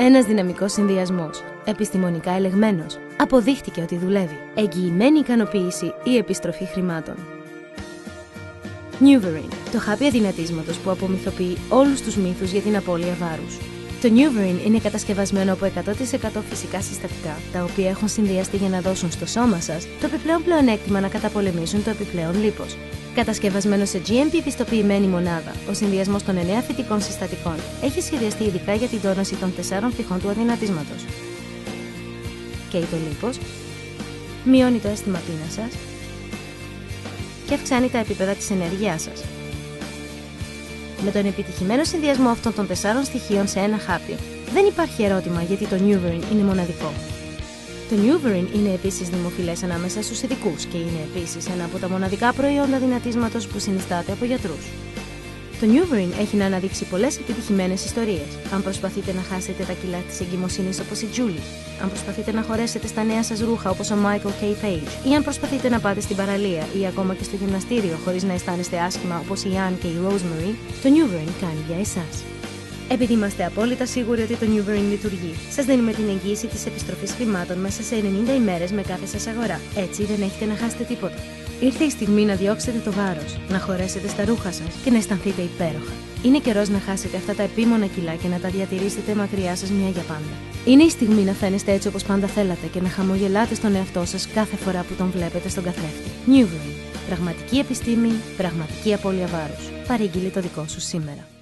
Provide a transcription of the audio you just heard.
Ένας δυναμικός συνδυασμός, επιστημονικά ελεγμένος, αποδείχτηκε ότι δουλεύει. Εγγυημένη ικανοποίηση ή επιστροφή χρημάτων. NuvaRing, το χάπι αδυνατίσματος που απομυθοποιεί όλους τους μύθους για την απώλεια βάρους. Το NuvaRing είναι κατασκευασμένο από 100% φυσικά συστατικά, τα οποία έχουν συνδυαστεί για να δώσουν στο σώμα σας το επιπλέον πλεονέκτημα να καταπολεμήσουν το επιπλέον λίπος. Κατασκευασμένο σε GMP πιστοποιημένη μονάδα, ο συνδυασμός των 9 φυτικών συστατικών έχει σχεδιαστεί ειδικά για την τόνωση των 4 πτυχών του αδυνατίσματος. Καίει το λίπος, μειώνει το αίσθημα πείνας σας και αυξάνει τα επίπεδα της ενέργειάς σας. Με τον επιτυχημένο συνδυασμό αυτών των 4 στοιχείων σε ένα χάπι, δεν υπάρχει ερώτημα γιατί το NuvaRing είναι μοναδικό. Το NuvaRing είναι επίσης δημοφιλές ανάμεσα στους ειδικούς και είναι επίσης ένα από τα μοναδικά προϊόντα δυνατίσματος που συνιστάται από γιατρούς. Το NuvaRing έχει να αναδείξει πολλές επιτυχημένες ιστορίες. Αν προσπαθείτε να χάσετε τα κιλά της εγκυμοσύνης όπως η Julie, αν προσπαθείτε να χωρέσετε στα νέα σας ρούχα όπως ο Michael K. Page, ή αν προσπαθείτε να πάτε στην παραλία ή ακόμα και στο γυμναστήριο χωρίς να αισθάνεστε άσχημα όπως η Anne και η Rosemary, το NuvaRing κάνει για εσάς. Επειδή είμαστε απόλυτα σίγουροι ότι το NuvaRing λειτουργεί, σας δίνουμε την εγγύηση της επιστροφής χρημάτων μέσα σε 90 ημέρες με κάθε σας αγορά. Έτσι δεν έχετε να χάσετε τίποτα. Ήρθε η στιγμή να διώξετε το βάρος, να χωρέσετε στα ρούχα σας και να αισθανθείτε υπέροχα. Είναι καιρός να χάσετε αυτά τα επίμονα κιλά και να τα διατηρήσετε μακριά σας μια για πάντα. Είναι η στιγμή να φαίνεστε έτσι όπως πάντα θέλατε και να χαμογελάτε στον εαυτό σας κάθε φορά που τον βλέπετε στον καθρέφτη. NuvaRing. Πραγματική επιστήμη, πραγματική απώλεια βάρους. Παρήγγειλε το δικό σου σήμερα.